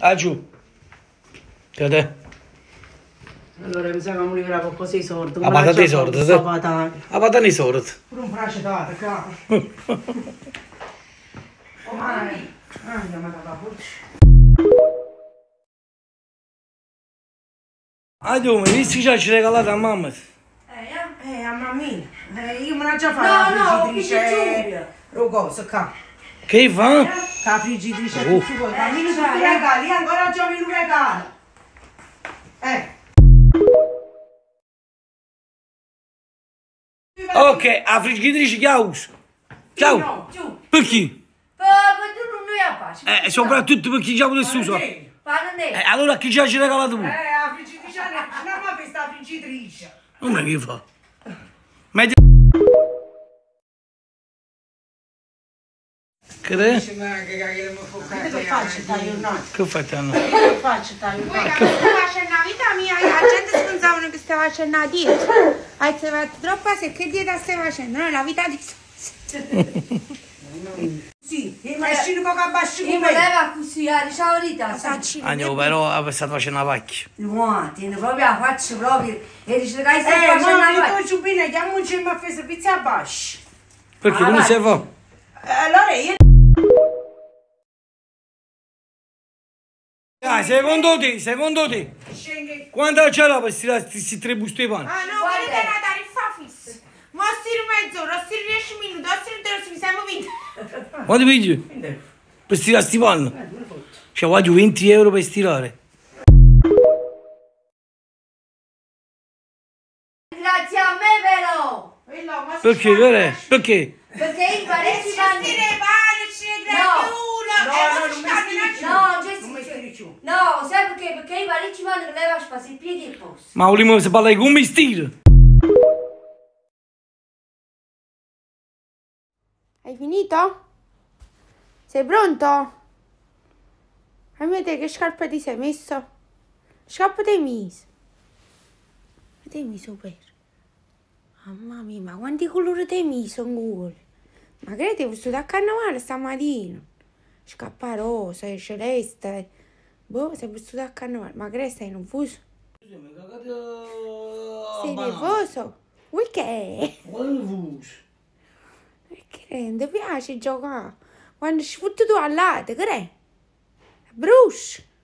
Ah, giù. Te. Allora mi sa che mi libera qualcosa di sordo. La patata di sordo, te? La patata di sordo. Pure un fracetato, qua. Oh, male. Andiamo a cavolo. Ah, tu, mi visto che ci hai regalato a mamma? A mammina. Io me la già fatto la friggitrice. Lo coso, qua. Che fa? La friggitrice tutto poi. Mammina tutti i regali, io ancora già mi regalo. Ok, a friggitrice che uso? Ciao. No, giù. Perché? Tu non noi a pace. Soprattutto perché già adesso uso. Allora chi ci hai regalato tu? La friggitrice, non ma questa friggitrice. Non è che fa? Meglio. Che è? Che faccio taglio no? Che fate a noi? Che faccio taglio no? Poi che stava facendo la vita mia, la gente si pensavano che stava facendo la dieta. Hai fatto troppa se che dieta stai facendo? No, la vita di Sì, i mascini poco abbasci Io come me. voleva così, diciamo verità. Agno, però state facendo la pacchia. No, tieni proprio la faccia proprio. E dice che stai facendo Ma la io faccia. tu bene, chiamoci a fare servizio a basci. Perché come si fa? Allora io... Secondo te, quanto c'era per stirare questi 3 busti di pane? Ah no, quello è una tariffa fissa. Ma stiro mezz'ora, stiro 10 minuti, stiro 3 mi siamo vinti. Quanto pigli? Per stirare sti panni? Cioè, voglio 20 euro per stirare. Grazie a me però. Perché, vero? Perché? Perché io parecchi panni. Stire pane, stire gradiuno. No, no, sai perché? Perché io parecchi panni che leva spazio i piedi e posto. Ma vogliamo se parlare come stile? Hai finito? Sei pronto? Fammi vedere che scarpe ti sei messo. Scarpe ti hai messo? Ti hai messo per? Mamma mia, ma quanti colori ti hai messo in Google? Ma che ti hai vestito a carnevale stamattina? Scappa rosa, celeste. Boh, sei vestito a carnevale. Ma che stai nervoso? Sei nervoso? Vuoi che? Quale nervoso? Che ti piace giocare? Quando sfrutti tu al latte, che è? Bruce!